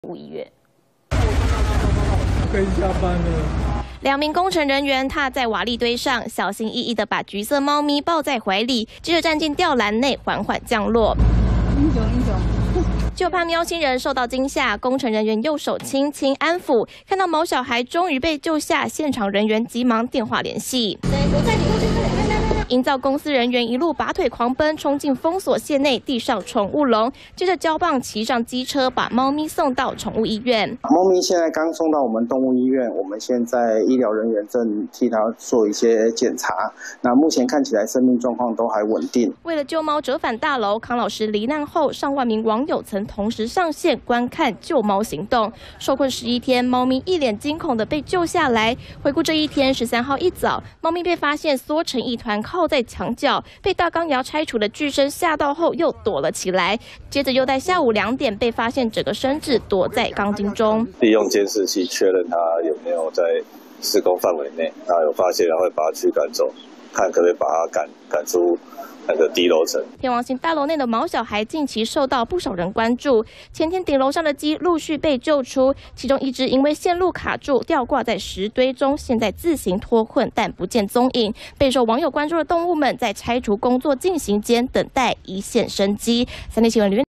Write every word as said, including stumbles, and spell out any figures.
无医院。 可以下班了。 两名工程人员踏在瓦砾堆上，小心翼翼地把橘色猫咪抱在怀里，接着站进吊篮内缓缓降落。 英雄英雄。 就怕喵星人受到惊吓，工程人员右手轻轻安抚，看到毛小孩终于被救下，现场人员急忙电话联系。我带你过去，快点，快点！营造公司人员一路拔腿狂奔，冲进封锁线内，递上宠物笼，接着交棒骑上机车，把猫咪送到宠物医院。 猫咪现在刚送到我们动物医院，我们现在医疗人员正替它做一些检查。那目前看起来生命状况都还稳定。 为了救猫折返大楼，康老师罹难后，上万名网友曾同时上线观看救猫行动。受困十一天，猫咪一脸惊恐的被救下来。回顾这一天，十三号一早，猫咪被发现缩成一团，靠在墙角，被大钢牙拆除的巨声吓到后又躲了起来。接着又在下午两点被发现整个身子躲在钢筋中。 利用监视器确认它有没有在施工范围内，那有发现然后会把它驱赶走，看可不可以把它赶赶出。 那个低楼层， 天王星大楼内的毛小孩近期受到不少人关注。前天顶楼上的鸡陆续被救出，其中一只因为线路卡住，吊挂在石堆中，现在自行脱困，但不见踪影。备受网友关注的动物们，在拆除工作进行间，等待一线生机。三立新闻里面。